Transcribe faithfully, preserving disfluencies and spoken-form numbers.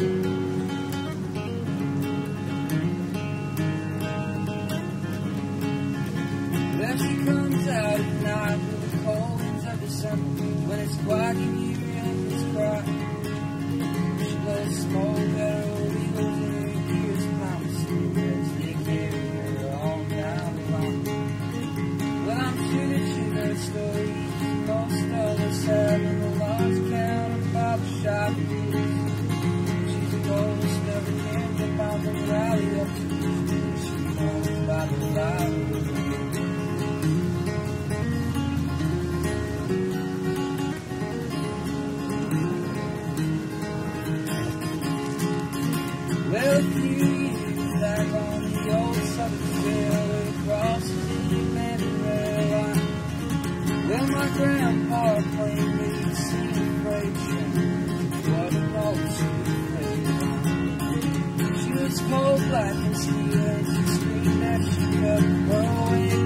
There she comes out at night with the cold of December, when it's quiet in here and it's quiet. She blows smoke at her eagles in her ears, promising as they carry her on down the line. Well, I'm sure that she heard stories most of us have in the large county barber shop. She's the oldest ever named about the rally up to the she knows by the light. Well, a few years back on the old Southern Trail, where it crosses the Atlantic rail line, well, my grandpa claimed that he'd seen a freight train. What an old sweet freight line. She was cold black and steel, and she screamed as she cut her way